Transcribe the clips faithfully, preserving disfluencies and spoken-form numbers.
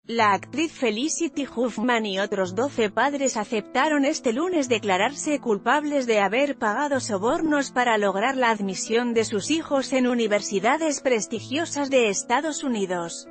La actriz Felicity Huffman y otros doce padres aceptaron este lunes declararse culpables de haber pagado sobornos para lograr la admisión de sus hijos en universidades prestigiosas de Estados Unidos.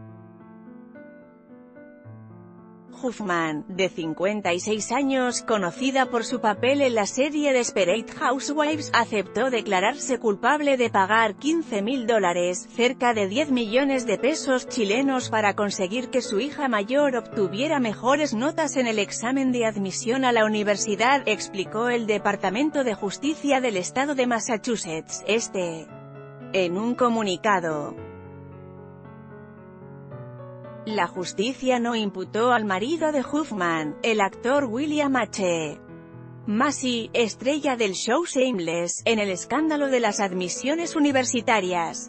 Huffman, de cincuenta y seis años, conocida por su papel en la serie Desperate Housewives, aceptó declararse culpable de pagar quince mil dólares, cerca de diez millones de pesos chilenos para conseguir que su hija mayor obtuviera mejores notas en el examen de admisión a la universidad, explicó el Departamento de Justicia del Estado de Massachusetts, este. En un comunicado. La justicia no imputó al marido de Huffman, el actor William H. Macy, estrella del show Shameless, en el escándalo de las admisiones universitarias.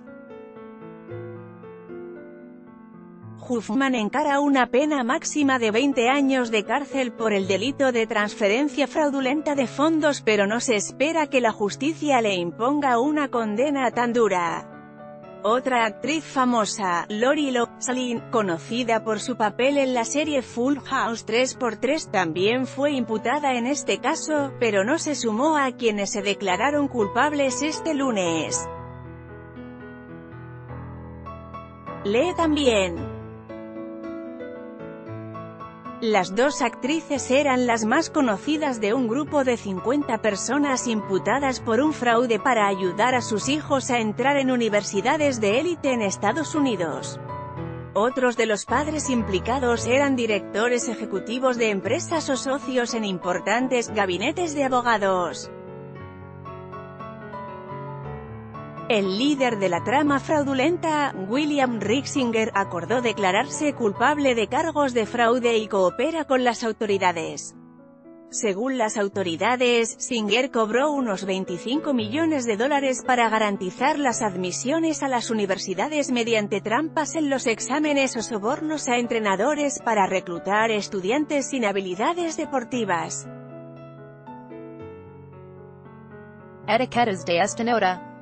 Huffman encara una pena máxima de veinte años de cárcel por el delito de transferencia fraudulenta de fondos, pero no se espera que la justicia le imponga una condena tan dura. Otra actriz famosa, Lori Loughlin, conocida por su papel en la serie Full House tres por tres, también fue imputada en este caso, pero no se sumó a quienes se declararon culpables este lunes. Lee también. Las dos actrices eran las más conocidas de un grupo de cincuenta personas imputadas por un fraude para ayudar a sus hijos a entrar en universidades de élite en Estados Unidos. Otros de los padres implicados eran directores ejecutivos de empresas o socios en importantes gabinetes de abogados. El líder de la trama fraudulenta, William Rixinger, acordó declararse culpable de cargos de fraude y coopera con las autoridades. Según las autoridades, Singer cobró unos veinticinco millones de dólares para garantizar las admisiones a las universidades mediante trampas en los exámenes o sobornos a entrenadores para reclutar estudiantes sin habilidades deportivas. Etiquetas de esta nota.